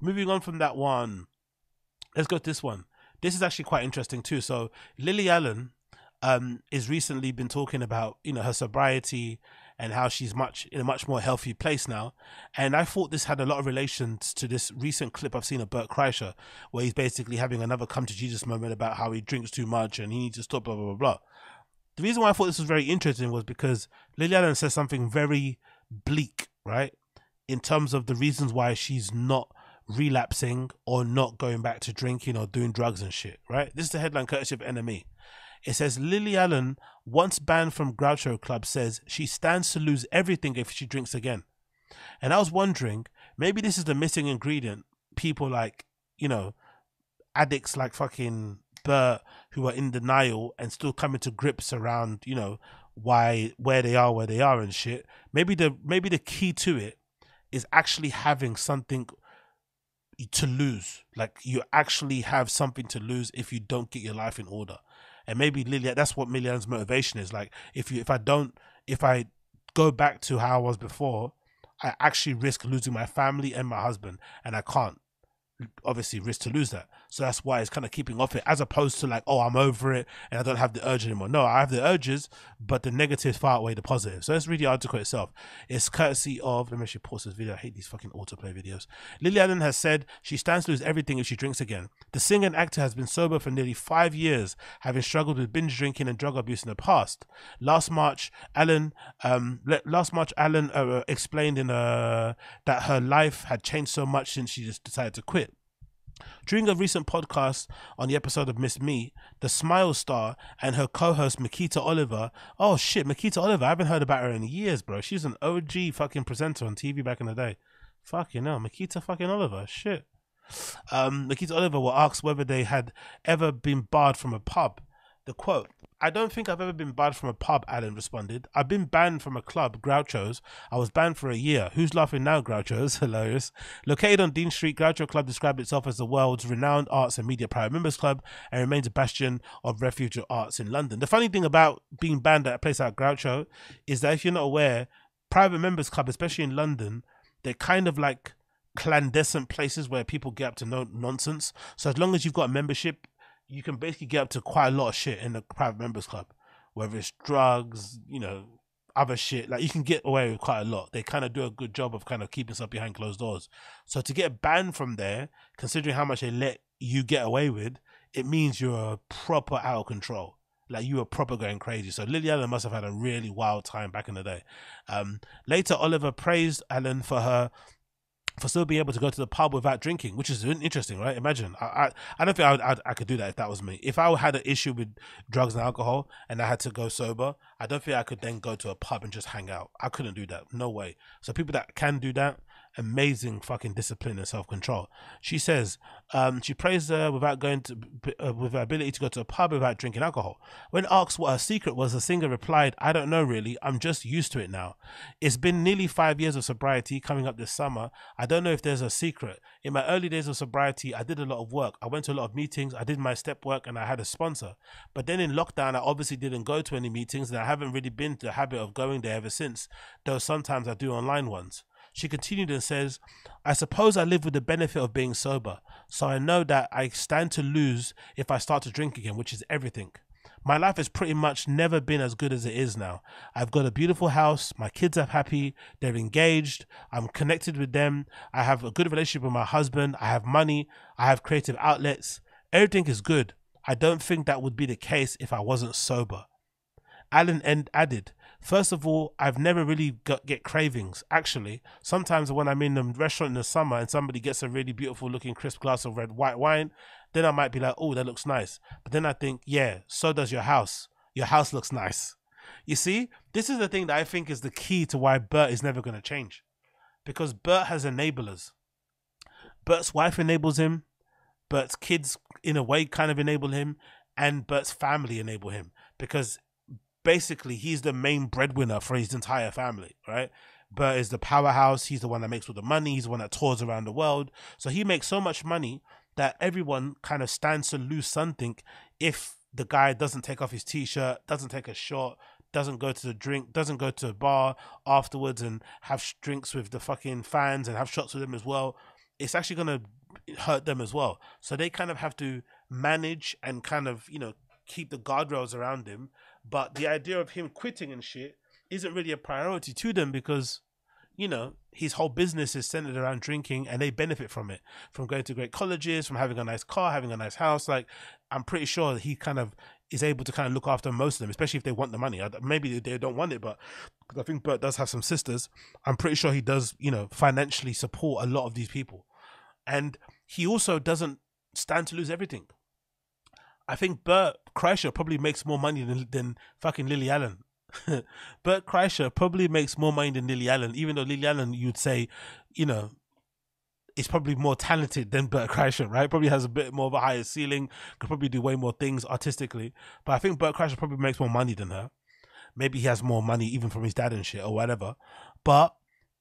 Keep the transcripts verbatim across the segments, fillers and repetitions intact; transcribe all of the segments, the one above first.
moving on from that one, let's go to this one. This is actually quite interesting too. So Lily Allen um is recently been talking about, you know, her sobriety and how she's much in a much more healthy place now. And I thought this had a lot of relations to this recent clip I've seen of Bert Kreischer, where he's basically having another come to Jesus moment about how he drinks too much and he needs to stop, blah blah blah blah. The reason why I thought this was very interesting was because Lily Allen says something very bleak, right, in terms of the reasons why she's not relapsing or not going back to drinking or doing drugs and shit, right? This is the headline courtesy of N M E. It says, Lily Allen, once banned from Groucho Club, says she stands to lose everything if she drinks again. And I was wondering, maybe this is the missing ingredient. People like, you know, addicts like fucking Bert, who are in denial and still coming to grips around, you know, why, where they are, where they are and shit. Maybe the, maybe the key to it is actually having something to lose. Like, you actually have something to lose if you don't get your life in order. And maybe Lily, that's what Lily Allen's motivation is. Like, if you, if I don't, if I go back to how I was before, I actually risk losing my family and my husband, and I can't obviously risk to lose that. So that's why it's kind of keeping off it, as opposed to like, oh, I'm over it and I don't have the urge anymore. No, I have the urges, but the negatives far outweigh the positive. So let's read the article itself. It's courtesy of, let me actually pause this video. I hate these fucking autoplay videos. Lily Allen has said she stands to lose everything if she drinks again. The singer and actor has been sober for nearly five years, having struggled with binge drinking and drug abuse in the past. Last March, Allen, um, last March, Allen uh, explained in uh, that her life had changed so much since she just decided to quit. During a recent podcast on the episode of Miss Me, the Smile star and her co-host Makita Oliver, oh shit, Makita Oliver, I haven't heard about her in years, bro. She's an O G fucking presenter on T V back in the day. Fucking hell, Makita fucking Oliver, shit. Um, Makita Oliver were asked whether they had ever been barred from a pub. The quote, I don't think I've ever been barred from a pub, Allen responded. I've been banned from a club, Groucho's. I was banned for a year. Who's laughing now, Groucho's? Hilarious. Located on Dean Street, Groucho Club described itself as the world's renowned arts and media private members club and remains a bastion of refuge of arts in London. The funny thing about being banned at a place like Groucho is that if you're not aware, private members club, especially in London, they're kind of like clandestine places where people get up to no nonsense. So as long as you've got a membership, you can basically get up to quite a lot of shit in the private members club, whether it's drugs, you know, other shit. Like, you can get away with quite a lot. They kind of do a good job of kind of keeping stuff behind closed doors. So to get banned from there, considering how much they let you get away with, it means you're proper out of control. Like, you were proper going crazy. So Lily Allen must have had a really wild time back in the day. Um, later, Oliver praised Allen for her for still being able to go to the pub without drinking, which is interesting, right? Imagine, I I, I don't think I, would, I I could do that if that was me. If I had an issue with drugs and alcohol and I had to go sober, I don't think I could then go to a pub and just hang out. I couldn't do that, no way. So people that can do that, amazing fucking discipline and self-control. She says um, she praised her without going to uh, with her ability to go to a pub without drinking alcohol. When asked what her secret was, the singer replied, I don't know really, I'm just used to it now. It's been nearly five years of sobriety coming up this summer. I don't know if there's a secret. In my early days of sobriety, I did a lot of work. I went to a lot of meetings, I did my step work, and I had a sponsor. But then in lockdown, I obviously didn't go to any meetings, and I haven't really been to the habit of going there ever since, though sometimes I do online ones. She continued and says, I suppose I live with the benefit of being sober, so I know that I stand to lose if I start to drink again, which is everything. My life has pretty much never been as good as it is now. I've got a beautiful house, my kids are happy, they're engaged, I'm connected with them, I have a good relationship with my husband, I have money, I have creative outlets, everything is good. I don't think that would be the case if I wasn't sober. Allen end added, first of all, I've never really got get cravings. Actually, sometimes when I'm in a restaurant in the summer and somebody gets a really beautiful looking crisp glass of red white wine, then I might be like, oh, that looks nice. But then I think, yeah, so does your house. Your house looks nice. You see, this is the thing that I think is the key to why Bert is never going to change. Because Bert has enablers. Bert's wife enables him. Bert's kids, in a way, kind of enable him. And Bert's family enable him. Because basically, he's the main breadwinner for his entire family, right? Bert is the powerhouse. He's the one that makes all the money. He's the one that tours around the world. So he makes so much money that everyone kind of stands to lose something if the guy doesn't take off his t-shirt, doesn't take a shot, doesn't go to the drink, doesn't go to a bar afterwards and have drinks with the fucking fans and have shots with them as well. it's actually going to hurt them as well. So they kind of have to manage and kind of, you know, keep the guardrails around him. But the idea of him quitting and shit isn't really a priority to them because, you know, his whole business is centered around drinking and they benefit from it, from going to great colleges, from having a nice car, having a nice house. Like, I'm pretty sure he kind of is able to kind of look after most of them, especially if they want the money. Maybe they don't want it, but because I think Bert does have some sisters, I'm pretty sure he does, you know, financially support a lot of these people. And he also doesn't stand to lose everything. I think Bert Kreischer probably makes more money than, than fucking Lily Allen. Bert Kreischer probably makes more money than Lily Allen, even though Lily Allen, you'd say, you know, is probably more talented than Bert Kreischer, right? Probably has a bit more of a higher ceiling, could probably do way more things artistically. But I think Bert Kreischer probably makes more money than her. Maybe he has more money even from his dad and shit or whatever. But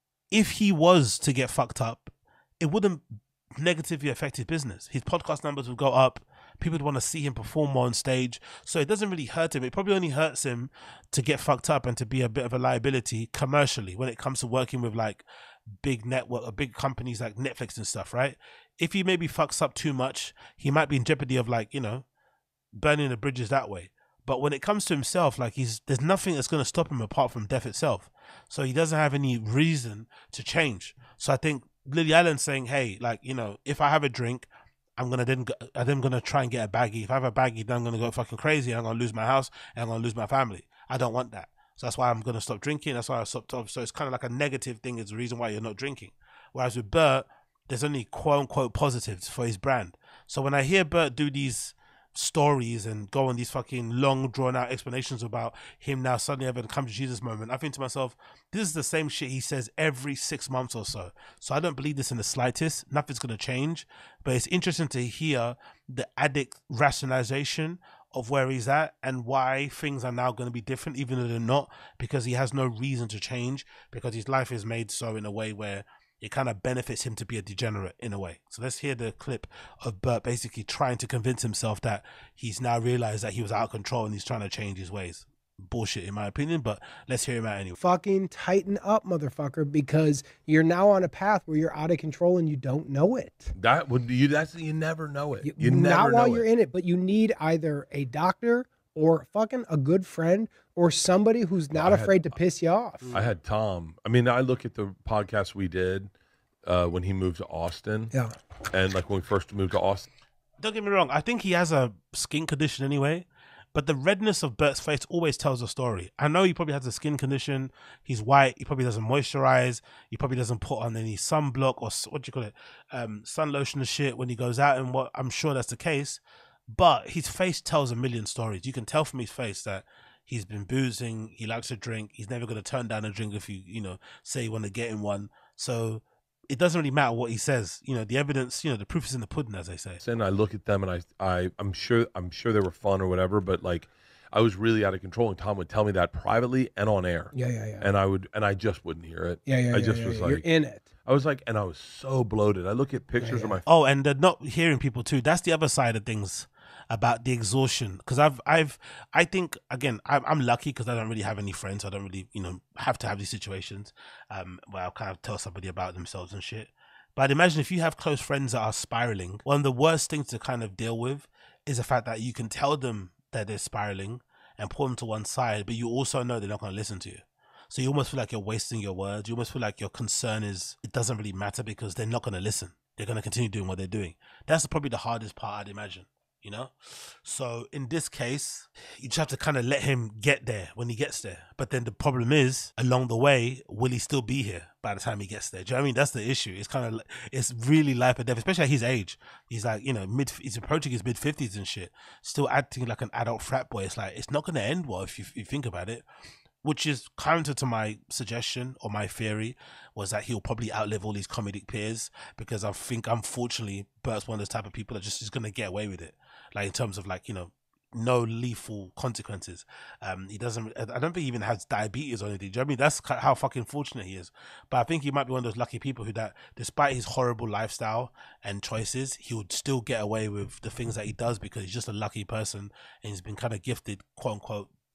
if he was to get fucked up, it wouldn't negatively affect his business. His podcast numbers would go up. People would want to see him perform more on stage. So it doesn't really hurt him. It probably only hurts him to get fucked up and to be a bit of a liability commercially when it comes to working with like big network or big companies like Netflix and stuff, right? If he maybe fucks up too much, he might be in jeopardy of like, you know, burning the bridges that way. But when it comes to himself, like he's there's nothing that's going to stop him apart from death itself. So he doesn't have any reason to change. So I think Lily Allen saying, hey, like, you know, if I have a drink, I'm gonna then I'm then gonna try and get a baggie. If I have a baggie, then I'm gonna go fucking crazy. And I'm gonna lose my house and I'm gonna lose my family. I don't want that. So that's why I'm gonna stop drinking. That's why I stopped. So it's kind of like a negative thing. Is the reason why you're not drinking. Whereas with Bert, there's only quote unquote positives for his brand. So when I hear Bert do these stories and go on these fucking long drawn out explanations about him now suddenly having a come to Jesus moment, I think to myself, this is the same shit he says every six months or so. So I don't believe this in the slightest. Nothing's going to change, but it's interesting to hear the addict rationalization of where he's at and why things are now going to be different, even though they're not, because he has no reason to change, because his life is made so in a way where it kind of benefits him to be a degenerate in a way. So let's hear the clip of Bert basically trying to convince himself that he's now realized that he was out of control and he's trying to change his ways. Bullshit in my opinion, but let's hear him out anyway. Fucking tighten up, motherfucker, because you're now on a path where you're out of control and you don't know it. That would you that's you never know it. You, you never not while know you're it. in it, but you need either a doctor or fucking a good friend or somebody who's not I afraid had, to piss you off. I had Tom. I mean, I look at the podcast we did uh, when he moved to Austin. Yeah. And like when we first moved to Austin. Don't get me wrong. I think he has a skin condition anyway, but the redness of Bert's face always tells a story. I know he probably has a skin condition. He's white. He probably doesn't moisturize. He probably doesn't put on any sunblock or what do you call it? Um, sun lotion and shit when he goes out, and what I'm sure that's the case. But his face tells a million stories. You can tell from his face that he's been boozing. He likes to drink. He's never going to turn down a drink if you, you know, say you want to get him one. So it doesn't really matter what he says. You know, the evidence, you know, the proof is in the pudding, as they say. And I look at them and I, I, I'm sure, I'm sure they were fun or whatever, but like, I was really out of control, and Tom would tell me that privately and on air. Yeah, yeah, yeah. And I would, and I just wouldn't hear it. Yeah, yeah, I yeah, just yeah, was yeah. like, You're in it. I was like, and I was so bloated. I look at pictures Yeah, yeah. of my. Oh, and uh, not hearing people too. That's the other side of things about the exhaustion. Because I've, I've, I think again, I'm, I'm lucky because I don't really have any friends. I don't really, you know, have to have these situations um, where I'll kind of tell somebody about themselves and shit. But I'd imagine if you have close friends that are spiraling, one of the worst things to kind of deal with is the fact that you can tell them that they're spiraling and pull them to one side, but you also know they're not going to listen to you. So you almost feel like you're wasting your words. You almost feel like your concern is, it doesn't really matter because they're not going to listen. They're going to continue doing what they're doing. That's probably the hardest part, I'd imagine, you know? So in this case, you just have to kind of let him get there when he gets there. But then the problem is, along the way, will he still be here by the time he gets there? Do you know what I mean? That's the issue. It's kind of, it's really life or death, especially at his age. He's like, you know, mid, he's approaching his mid fifties and shit, still acting like an adult frat boy. It's like, it's not going to end well if you, if you think about it. Which is counter to my suggestion or my theory was that he'll probably outlive all these comedic peers, because I think, unfortunately, Bert's one of those type of people that just is going to get away with it. Like in terms of like, you know, no lethal consequences. Um, he doesn't, I don't think he even has diabetes or anything. Do you know what I mean? That's how fucking fortunate he is. But I think he might be one of those lucky people who that, despite his horrible lifestyle and choices, he would still get away with the things that he does because he's just a lucky person and he's been kind of gifted, quote unquote,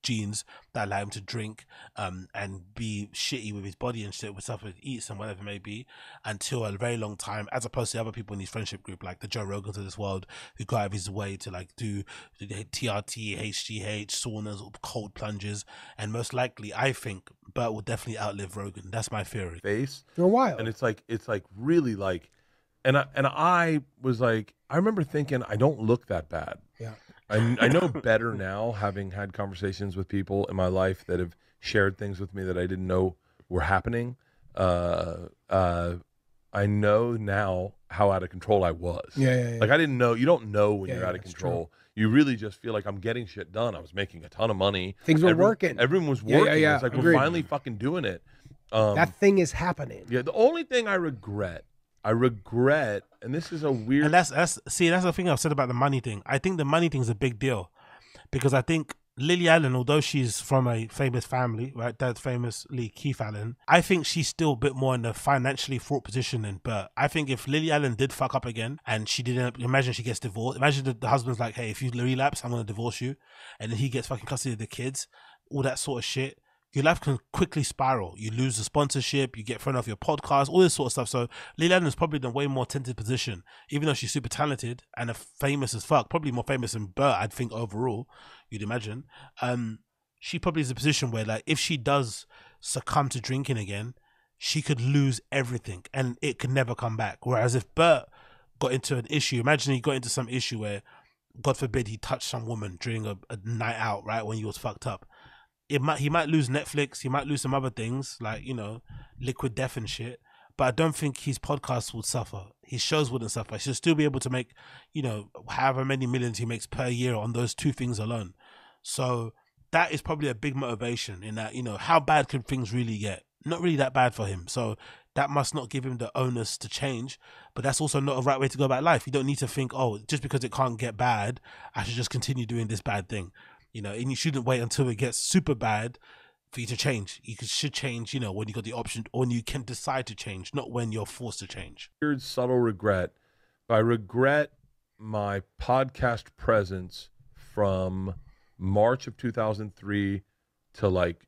genes that allow him to drink um, and be shitty with his body and shit with stuff he eats and whatever it may be until a very long time, as opposed to other people in his friendship group, like the Joe Rogans of this world, who go out of his way to like do T R T, H G H, saunas, cold plunges, and most likely, I think Bert will definitely outlive Rogan. That's my theory. Face For a while. and it's like it's like really like, and I and I was like, I remember thinking I don't look that bad. Yeah. I, I know better now, having had conversations with people in my life that have shared things with me that I didn't know were happening. Uh, uh, I know now how out of control I was. Yeah, yeah, yeah. Like I didn't know. You don't know when Yeah, you're yeah, out of that's control. You really just feel like I'm getting shit done. I was making a ton of money. Things were Every- working. Everyone was Yeah, yeah, working. yeah. It's like Agreed. we're finally fucking doing it. Um, That thing is happening. yeah. The only thing I regret, I regret, and this is a weird. And that's that's see that's the thing I've said about the money thing. I think the money thing is a big deal because I think Lily Allen, although she's from a famous family, right, dad's famously Keith Allen, I think she's still a bit more in a financially fraught position than Bert. I think if Lily Allen did fuck up again and she didn't, imagine she gets divorced, imagine the, the husband's like, hey, if you relapse, I'm going to divorce you, and then he gets fucking custody of the kids, all that sort of shit. Your life can quickly spiral. You lose the sponsorship, you get thrown off your podcast, all this sort of stuff. So Lily Allen is probably in a way more tented position, even though she's super talented and a famous as fuck, probably more famous than Bert, I'd think overall, you'd imagine. Um, she probably is in a position where, like, if she does succumb to drinking again, she could lose everything and it could never come back. Whereas if Bert got into an issue, imagine he got into some issue where, God forbid, he touched some woman during a, a night out, right, when he was fucked up. It might he might lose Netflix, he might lose some other things like, you know, Liquid Death and shit. But I don't think his podcast would suffer. His shows wouldn't suffer. He'll still be able to make, you know, however many millions he makes per year on those two things alone. So that is probably a big motivation in that, you know, how bad could things really get? Not really that bad for him. So that must not give him the onus to change. But that's also not a right way to go about life. You don't need to think, oh, just because it can't get bad, I should just continue doing this bad thing. You know, and you shouldn't wait until it gets super bad for you to change. You should change, you know, when you got the option, or when you can decide to change, not when you're forced to change. Weird, subtle regret. But I regret my podcast presence from March of two thousand three to like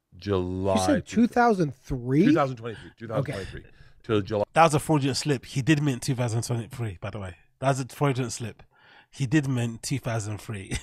July. You said two thousand three? two thousand twenty-three. two thousand twenty-three. Okay. Till July. That was a fraudulent slip. He did mean two thousand twenty-three, by the way. That was a fraudulent slip. He did mean two thousand three.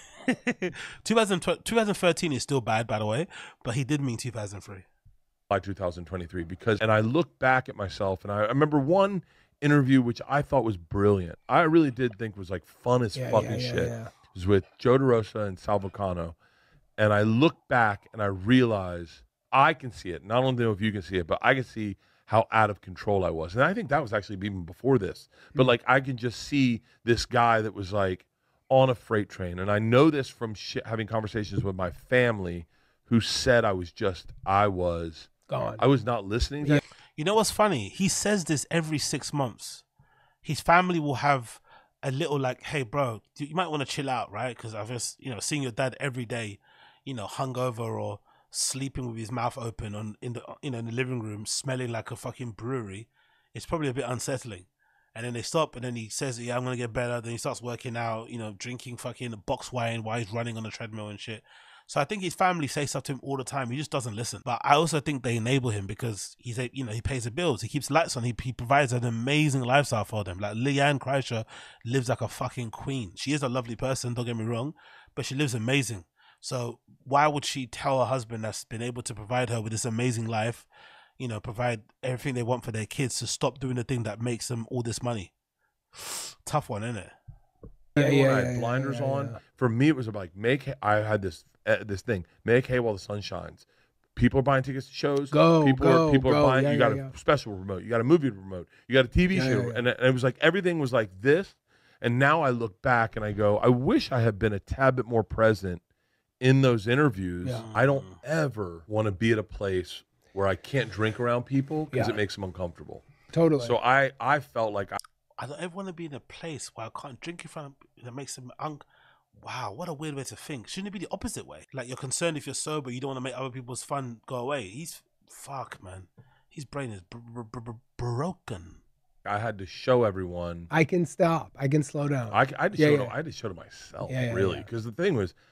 twenty thirteen is still bad, by the way, but he did mean two thousand three. July two thousand twenty-three, because, and I look back at myself and I, I remember one interview which I thought was brilliant. I really did think was like fun as Yeah, fucking yeah, yeah, shit. yeah. It was with Joe DeRosa and Sal Vulcano. And I look back and I realize I can see it. Not only know if you can see it, but I can see how out of control I was. And I think that was actually even before this. But like, I can just see this guy that was like on a freight train. And I know this from shit, having conversations with my family who said I was just, I was Gone. I was not listening to Yeah. You know what's funny? He says this every six months. His family will have a little like, hey, bro, you might want to chill out, right? Because I've just, you know, seeing your dad every day, you know, hungover or sleeping with his mouth open on in the, you know, in the living room, smelling like a fucking brewery. It's probably a bit unsettling. And then they stop, and then he says, yeah, I'm going to get better. Then he starts working out, you know, drinking fucking box wine while he's running on the treadmill and shit. So I think his family say stuff to him all the time. He just doesn't listen. But I also think they enable him because he's, a, you know, he pays the bills. He keeps lights on. He, he provides an amazing lifestyle for them. Like Leanne Kreischer lives like a fucking queen. She is a lovely person, don't get me wrong, but she lives amazing. So why would she tell her husband that's been able to provide her with this amazing life, you know, provide everything they want for their kids, to stop doing the thing that makes them all this money? Tough one, isn't it? Yeah, when yeah, I had yeah, blinders yeah, yeah, on. yeah. For me, it was about like make. hay- I had this uh, this thing. Make hay while the sun shines. People are buying tickets to shows. Go, People go, are people go. are buying. Yeah, you yeah, got a yeah. special remote. You got a movie remote. You got a T V Yeah, show, yeah, yeah. And, it, and it was like everything was like this. And now I look back and I go, I wish I had been a tad bit more present in those interviews. Yeah. I don't ever want to be at a place where I can't drink around people because Yeah. it makes them uncomfortable. Totally. So I I felt like I, I don't ever want to be in a place where I can't drink in front of that makes them un. Wow, what a weird way to think. Shouldn't it be the opposite way? Like, you're concerned if you're sober, you don't want to make other people's fun go away. He's fuck, man. His brain is br- br- br- broken. I had to show everyone. I can stop. I can slow down. I, I had to Yeah, show yeah. to, I had to show to myself, Yeah, yeah, really, yeah. because the thing was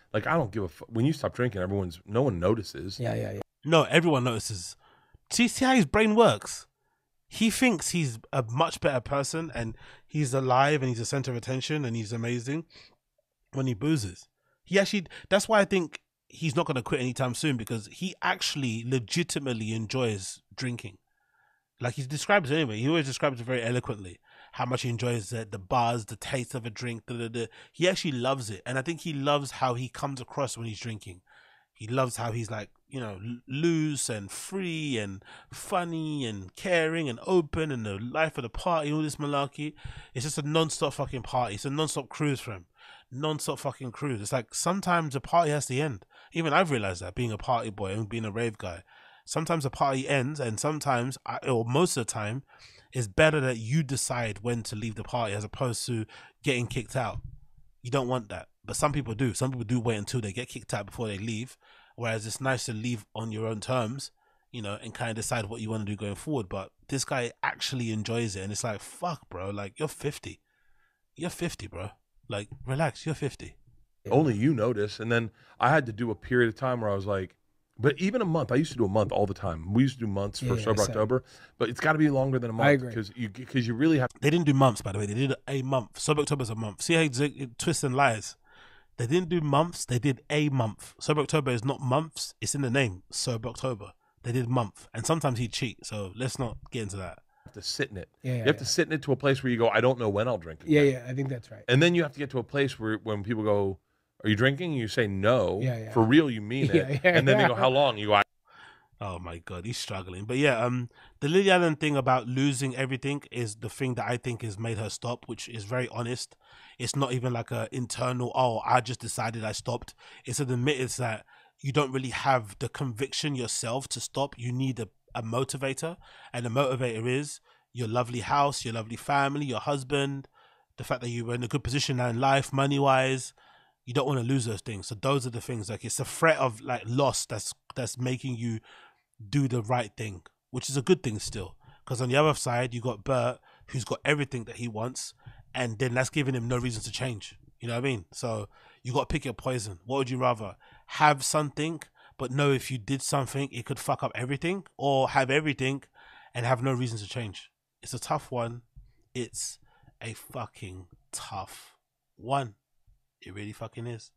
Like I don't give a f- when you stop drinking, everyone's no one notices. Yeah, yeah, yeah. No, everyone notices. See, see how his brain works. He thinks he's a much better person and he's alive and he's a center of attention and he's amazing when he boozes. He actually, that's why I think he's not going to quit anytime soon, because he actually legitimately enjoys drinking. Like he describes it anyway. He always describes it very eloquently, how much he enjoys the, the buzz, the taste of a drink. Da, da, da. He actually loves it. And I think he loves how he comes across when he's drinking. He loves how he's like, you know, loose and free and funny and caring and open and the life of the party, all this malarkey. It's just a non-stop fucking party. It's a non-stop cruise for him. Non-stop fucking cruise. It's like sometimes a party has to end. Even I've realized that, being a party boy and being a rave guy. Sometimes a party ends, and sometimes, or most of the time, it's better that you decide when to leave the party as opposed to getting kicked out. You don't want that. But some people do. Some people do wait until they get kicked out before they leave. Whereas it's nice to leave on your own terms, you know, and kind of decide what you want to do going forward. But this guy actually enjoys it. And it's like, fuck, bro. Like, you're fifty. You're fifty, bro. Like, relax. You're fifty. Only you notice. And then I had to do a period of time where I was like, but even a month, I used to do a month all the time. We used to do months for Yeah, Sober same. October, but it's got to be longer than a month. I agree. Because you, because you really have to. They didn't do months, by the way. They did a month. Sober October's a month. See how it, it twists and lies. They didn't do months. They did a month. Sober October is not months. It's in the name. Sober October. They did month. And sometimes he'd cheat. So let's not get into that. have to sit in it. Yeah, yeah, you have yeah. to sit in it to a place where you go, I don't know when I'll drink again. Yeah, yeah, I think that's right. And then you have to get to a place where when people go, are you drinking? And you say no. Yeah, yeah. For real, you mean it. Yeah, yeah, and then they yeah. go, how long? You go, I Oh my God, he's struggling. But yeah, um, the Lily Allen thing about losing everything is the thing that I think has made her stop, which is very honest. It's not even like a internal, oh, I just decided I stopped. It's an admit it's that you don't really have the conviction yourself to stop. You need a, a motivator. And the motivator is your lovely house, your lovely family, your husband, the fact that you were in a good position now in life, money-wise. You don't want to lose those things. So those are the things. Like, it's a threat of like loss that's that's making you do the right thing, which is a good thing still. Because on the other side, you got Bert, who's got everything that he wants, and then that's giving him no reason to change. You know what I mean? So you got to pick your poison. What would you rather? Have something, but know if you did something, it could fuck up everything, or have everything and have no reason to change? It's a tough one. It's a fucking tough one. It really fucking is.